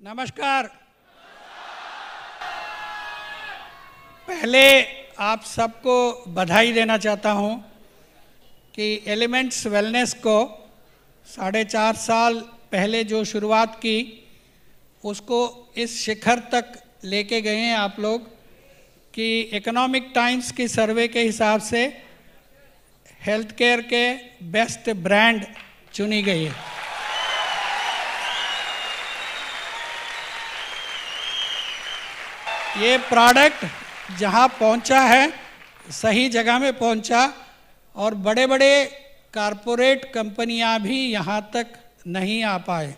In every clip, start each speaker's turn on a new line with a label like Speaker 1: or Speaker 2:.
Speaker 1: नमस्कार। पहले आप सबको बधाई देना चाहता हूं कि एलिमेंट्स वेलनेस को 4.5 साल पहले जो शुरुआत की उसको इस शिखर तक लेके गए हैं आप लोग कि इकोनॉमिक टाइम्स की सर्वे के हिसाब से हेल्थ केयर के बेस्ट ब्रांड चुनी गई है। ये प्रोडक्ट जहाँ पहुँचा है सही जगह में पहुँचा और बड़े बड़े कारपोरेट कंपनियां भी यहाँ तक नहीं आ पाए।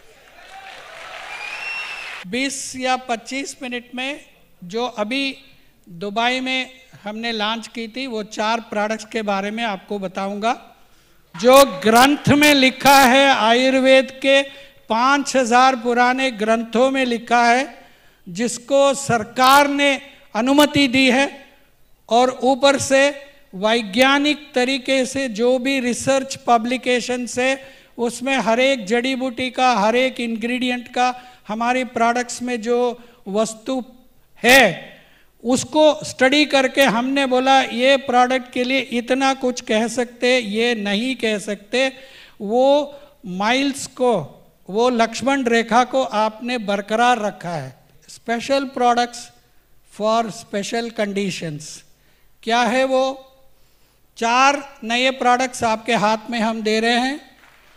Speaker 1: 20 या 25 मिनट में जो अभी दुबई में हमने लॉन्च की थी वो 4 प्रोडक्ट्स के बारे में आपको बताऊंगा जो ग्रंथ में लिखा है। आयुर्वेद के 5000 पुराने ग्रंथों में लिखा है, जिसको सरकार ने अनुमति दी है और ऊपर से वैज्ञानिक तरीके से जो भी रिसर्च पब्लिकेशन से उसमें हर एक जड़ी बूटी का, हर एक इंग्रेडिएंट का, हमारे प्रोडक्ट्स में जो वस्तु है उसको स्टडी करके हमने बोला ये प्रोडक्ट के लिए इतना कुछ कह सकते, ये नहीं कह सकते। वो माइल्स को, वो लक्ष्मण रेखा को आपने बरकरार रखा है। Special products for special conditions क्या है वो? 4 नए प्रोडक्ट्स आपके हाथ में हम दे रहे हैं।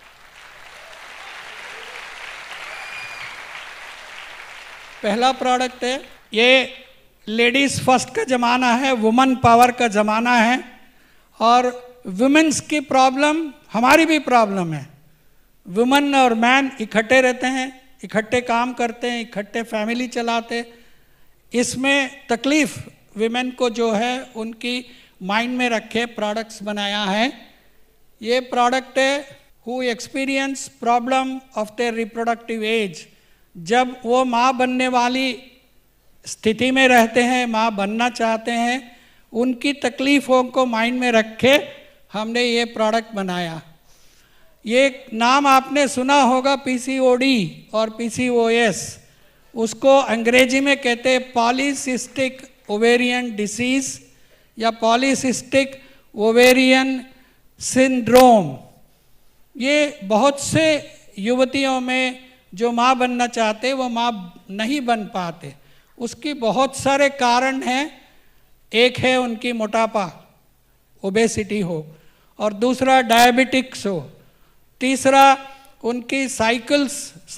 Speaker 1: पहला प्रोडक्ट है, ये लेडीज फर्स्ट का ज़माना है, वुमेन पावर का ज़माना है और वुमेन्स की प्रॉब्लम हमारी भी प्रॉब्लम है। वुमेन और मैन इकट्ठे रहते हैं, इकट्ठे काम करते हैं, इकट्ठे फैमिली चलाते। इसमें तकलीफ विमेन को जो है उनकी माइंड में रखे प्रोडक्ट्स बनाया है। ये प्रोडक्ट है who experience problem of their reproductive age. जब वो माँ बनने वाली स्थिति में रहते हैं, माँ बनना चाहते हैं, उनकी तकलीफ़ों को माइंड में रखे हमने ये प्रोडक्ट बनाया। ये नाम आपने सुना होगा पीसीओडी और पीसीओएस, उसको अंग्रेजी में कहते हैं पॉलीसिस्टिक ओवेरियन डिसीज़ या पॉलीसिस्टिक ओवेरियन सिंड्रोम। ये बहुत से युवतियों में जो माँ बनना चाहते वो माँ नहीं बन पाते। उसकी बहुत सारे कारण हैं। एक है उनकी मोटापा, ओबेसिटी हो, और दूसरा डायबिटिक्स हो, तीसरा उनकी साइकिल्स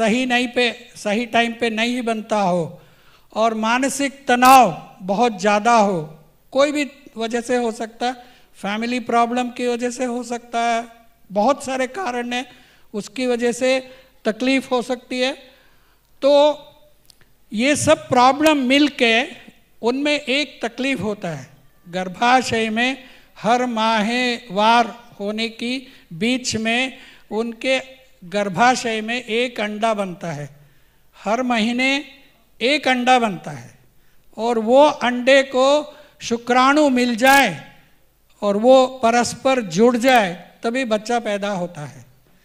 Speaker 1: सही टाइम पे नहीं बनता हो, और मानसिक तनाव बहुत ज़्यादा हो। कोई भी वजह से हो सकता है, फैमिली प्रॉब्लम की वजह से हो सकता है, बहुत सारे कारण हैं, उसकी वजह से तकलीफ हो सकती है। तो ये सब प्रॉब्लम मिल के उनमें एक तकलीफ होता है, गर्भाशय में हर माहवार होने की बीच में उनके गर्भाशय में एक अंडा बनता है। हर महीने एक अंडा बनता है और वो अंडे को शुक्राणु मिल जाए और वो परस्पर जुड़ जाए तभी बच्चा पैदा होता है।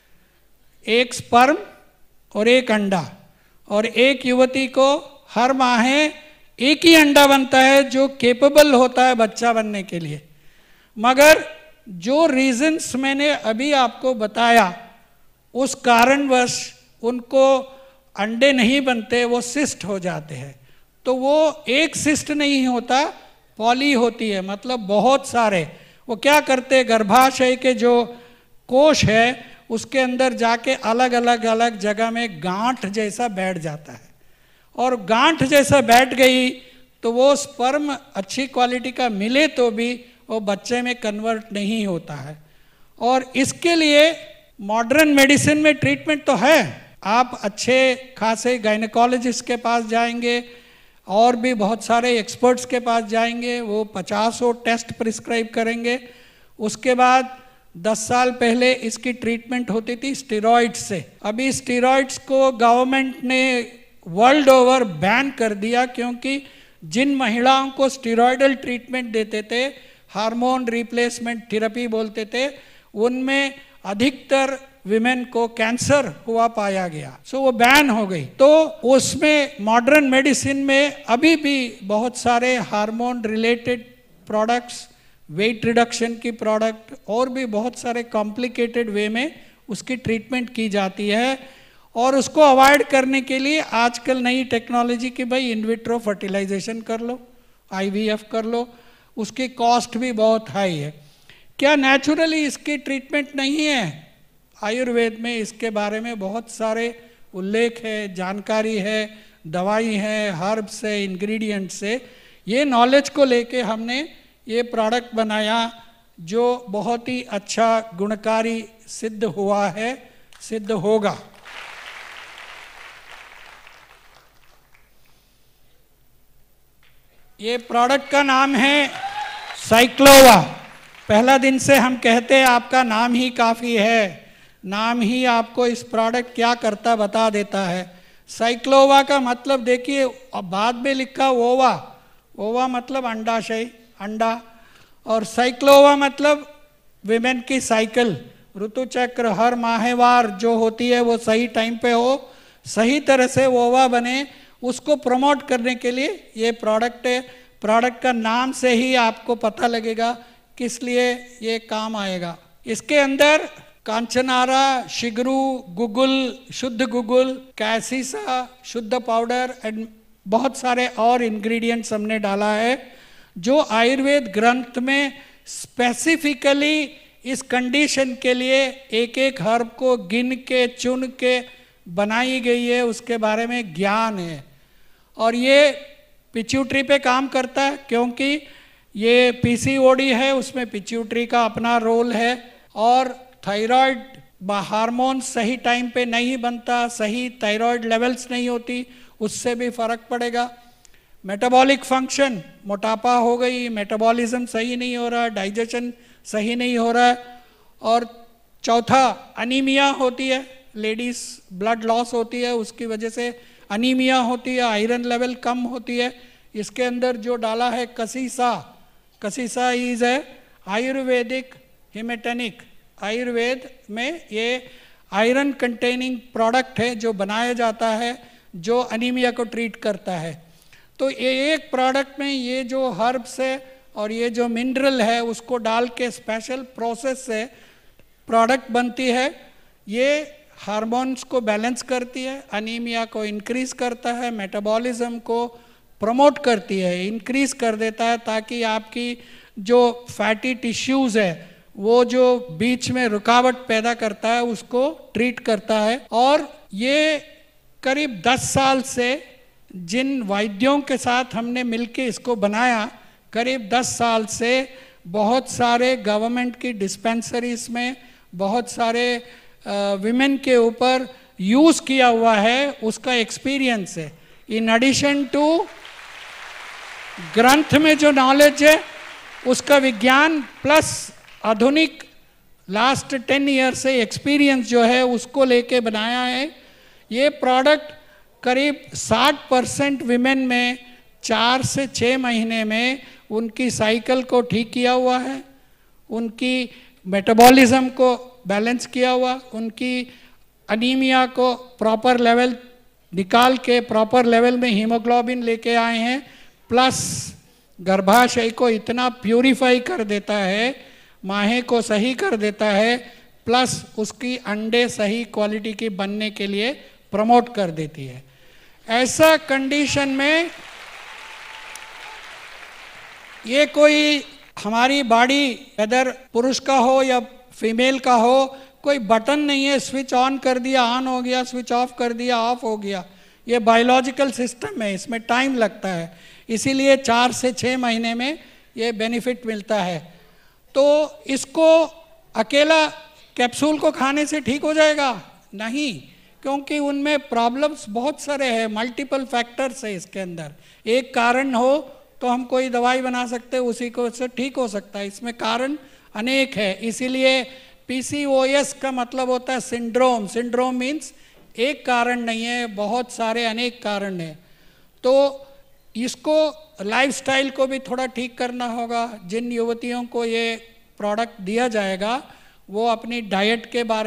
Speaker 1: एक स्पर्म और एक अंडा, और एक युवती को हर माह एक ही अंडा बनता है जो केपेबल होता है बच्चा बनने के लिए। मगर जो रीजंस मैंने अभी आपको बताया उस कारणवश उनको अंडे नहीं बनते, वो सिस्ट हो जाते हैं। तो वो एक सिस्ट नहीं होता, पॉली होती है, मतलब बहुत सारे। वो क्या करते हैं, गर्भाशय के जो कोश है उसके अंदर जाके अलग अलग जगह में गांठ जैसा बैठ जाता है, और गांठ जैसा बैठ गई तो वो स्पर्म अच्छी क्वालिटी का मिले तो भी वो बच्चे में कन्वर्ट नहीं होता है। और इसके लिए मॉडर्न मेडिसिन में ट्रीटमेंट तो है। आप अच्छे खासे गायनेकोलॉजिस्ट के पास जाएंगे और भी बहुत सारे एक्सपर्ट्स के पास जाएंगे, वो 50 टेस्ट प्रिस्क्राइब करेंगे। उसके बाद 10 साल पहले इसकी ट्रीटमेंट होती थी स्टेरॉइड्स से। अभी स्टेरॉइड्स को गवर्नमेंट ने वर्ल्ड ओवर बैन कर दिया, क्योंकि जिन महिलाओं को स्टेरॉइडल ट्रीटमेंट देते थे, हार्मोन रिप्लेसमेंट थेरेपी बोलते थे, उनमें अधिकतर विमेन को कैंसर हुआ पाया गया, सो वो बैन हो गई। तो उसमें मॉडर्न मेडिसिन में अभी भी बहुत सारे hormone related products, weight reduction की प्रोडक्ट और भी बहुत सारे कॉम्प्लिकेटेड वे में उसकी ट्रीटमेंट की जाती है। और उसको अवॉइड करने के लिए आजकल नई टेक्नोलॉजी की भाई इन विट्रो फर्टिलाइजेशन कर लो, IVF कर लो, उसकी कॉस्ट भी बहुत हाई है। क्या नेचुरली इसकी ट्रीटमेंट नहीं है? आयुर्वेद में इसके बारे में बहुत सारे उल्लेख है, जानकारी है, दवाई है, हर्ब्स है, इंग्रेडिएंट्स है। ये नॉलेज को लेके हमने ये प्रोडक्ट बनाया जो बहुत ही अच्छा गुणकारी सिद्ध हुआ है, सिद्ध होगा। ये प्रोडक्ट का नाम है साइक्लोवा। पहला दिन से हम कहते हैं आपका नाम ही काफ़ी है, नाम ही आपको इस प्रोडक्ट क्या करता बता देता है। साइक्लोवा का मतलब देखिए, बाद में लिखा ओवा, ओवा मतलब अंडाशय, अंडा, और साइक्लोवा मतलब विमेन की साइकिल, ऋतुचक्र, हर माहवार जो होती है वो सही टाइम पे हो, सही तरह से ओवा बने, उसको प्रमोट करने के लिए ये प्रोडक्ट है। प्रोडक्ट का नाम से ही आपको पता लगेगा किस लिए ये काम आएगा। इसके अंदर कांचनारा, शिगरू, गुगुल, शुद्ध गुगुल, कैसिसा, शुद्ध पाउडर एंड बहुत सारे और इंग्रेडिएंट्स हमने डाला है जो आयुर्वेद ग्रंथ में स्पेसिफिकली इस कंडीशन के लिए एक एक हर्ब को गिन के चुन के बनाई गई है, उसके बारे में ज्ञान है। और ये पिट्यूटरी पे काम करता है क्योंकि ये PCOD है, उसमें पिट्यूटरी का अपना रोल है। और थायराइड हार्मोन सही टाइम पे नहीं बनता, सही थायराइड लेवल्स नहीं होती, उससे भी फर्क पड़ेगा। मेटाबॉलिक फंक्शन, मोटापा हो गई, मेटाबॉलिज्म सही नहीं हो रहा, डाइजेशन सही नहीं हो रहा है। और चौथा अनीमिया होती है, लेडीज ब्लड लॉस होती है, उसकी वजह से अनीमिया होती है, आयरन लेवल कम होती है। इसके अंदर जो डाला है kasisa, kasisa is a Ayurvedic haematinic, Ayurveda में ये आयरन कंटेनिंग प्रोडक्ट है जो बनाया जाता है, जो अनीमिया को ट्रीट करता है। तो ये एक प्रोडक्ट में ये जो हर्ब्स है और ये जो मिनरल है उसको डाल के स्पेशल प्रोसेस से प्रोडक्ट बनती है। ये हार्मोन्स को बैलेंस करती है, अनीमिया को इंक्रीज करता है, मेटाबॉलिज्म को प्रमोट करती है, इंक्रीज कर देता है, ताकि आपकी जो फैटी टिश्यूज़ है वो जो बीच में रुकावट पैदा करता है उसको ट्रीट करता है। और ये करीब 10 साल से जिन वैद्यों के साथ हमने मिलके इसको बनाया, करीब 10 साल से बहुत सारे गवर्नमेंट की डिस्पेंसरीज में बहुत सारे विमेन के ऊपर यूज़ किया हुआ है, उसका एक्सपीरियंस है। इन एडिशन टू ग्रंथ में जो नॉलेज है उसका विज्ञान प्लस आधुनिक लास्ट 10 ईयर से एक्सपीरियंस जो है उसको लेके बनाया है। ये प्रोडक्ट करीब 60% विमेन में 4 से 6 महीने में उनकी साइकिल को ठीक किया हुआ है, उनकी मेटाबॉलिज्म को बैलेंस किया हुआ, उनकी अनीमिया को प्रॉपर लेवल निकाल के प्रॉपर लेवल में हीमोग्लोबिन लेके आए हैं, प्लस गर्भाशय को इतना प्यूरिफाई कर देता है, माहे को सही कर देता है, प्लस उसकी अंडे सही क्वालिटी की बनने के लिए प्रमोट कर देती है। ऐसा कंडीशन में ये कोई हमारी बॉडी वेदर पुरुष का हो या फीमेल का हो, कोई बटन नहीं है, स्विच ऑन कर दिया ऑन हो गया, स्विच ऑफ कर दिया ऑफ हो गया। ये बायोलॉजिकल सिस्टम है, इसमें टाइम लगता है, इसीलिए 4 से 6 महीने में ये बेनिफिट मिलता है। तो इसको अकेला कैप्सूल को खाने से ठीक हो जाएगा? नहीं, क्योंकि उनमें प्रॉब्लम्स बहुत सारे हैं, मल्टीपल फैक्टर्स है इसके अंदर। एक कारण हो तो हम कोई दवाई बना सकते हैं, उसी को से ठीक हो सकता है, इसमें कारण अनेक है। इसीलिए PCOS का मतलब होता है सिंड्रोम। सिंड्रोम मीन्स एक कारण नहीं है, बहुत सारे अनेक कारण हैं। तो इसको लाइफस्टाइल को भी थोड़ा ठीक करना होगा। जिन युवतियों को ये प्रोडक्ट दिया जाएगा वो अपनी डाइट के बारे में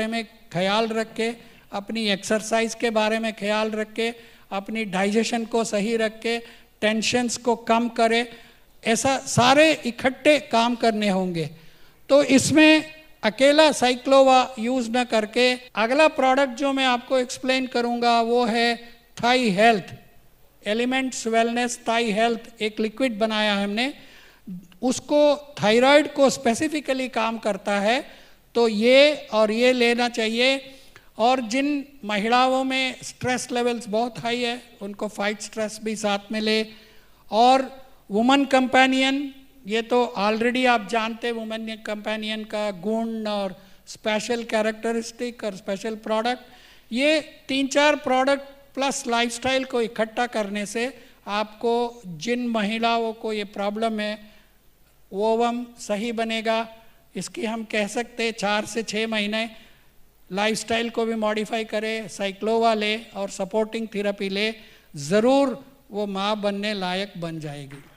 Speaker 1: ख्याल रख के, अपनी एक्सरसाइज के बारे में ख्याल रख के, अपनी डाइजेशन को सही रख के, टेंशन्स को कम करे, ऐसा सारे इकट्ठे काम करने होंगे। तो इसमें अकेला साइक्लोवा यूज़ न करके अगला प्रोडक्ट जो मैं आपको एक्सप्लेन करूंगा वो है thigh health, elements wellness thigh health, एक लिक्विड बनाया हमने, उसको थायराइड को स्पेसिफिकली काम करता है। तो ये और ये लेना चाहिए। और जिन महिलाओं में स्ट्रेस लेवल्स बहुत हाई है उनको फाइट स्ट्रेस भी साथ में ले। और वुमन कंपेनियन, ये तो ऑलरेडी आप जानते हैं वुमेन कंपेनियन का गुण और स्पेशल कैरेक्टरिस्टिक और स्पेशल प्रोडक्ट, ये 3-4 प्रोडक्ट प्लस लाइफस्टाइल को इकट्ठा करने से आपको जिन महिलाओं को ये प्रॉब्लम है ओवम सही बनेगा। इसकी हम कह सकते हैं 4 से 6 महीने लाइफस्टाइल को भी मॉडिफाई करे, साइक्लोवा ले और सपोर्टिंग थेरेपी ले, ज़रूर वो माँ बनने लायक बन जाएगी।